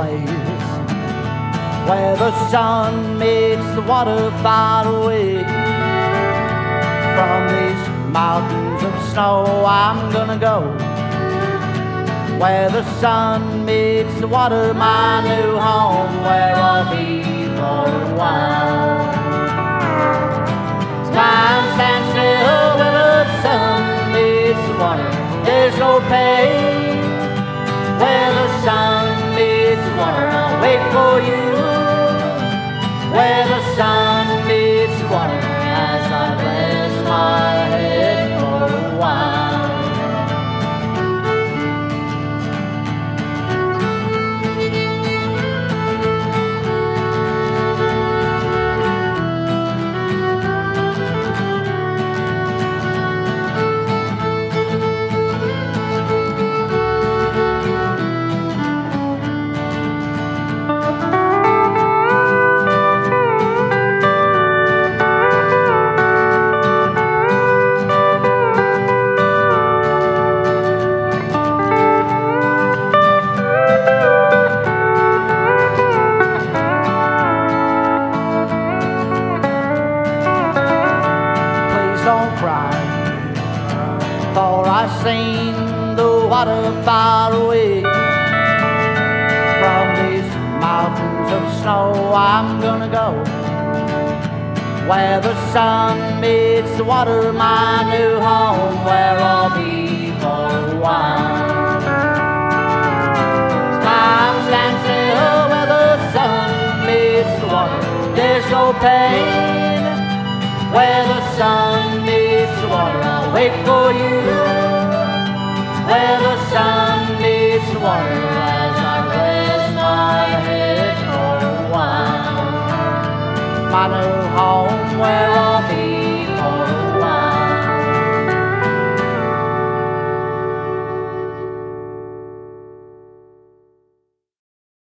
place where the sun meets the water far away. From these mountains of snow I'm gonna go where the sun meets the water, my new home, where I'll be for a while. Time stands still where the sun meets the water. There's no pain where the sun meets the water. I'll wait for you where the sun meets the water as I rest my head for a while. Don't cry, for I've seen the water far away. From these mountains of snow I'm gonna go where the sun meets the water, my new home, where I'll be for a while. Time stands still where the sun meets the water. There's no pain where the sun meets the water. I'll wait for you where the sun meets the water as I rest my head for a while. My new home where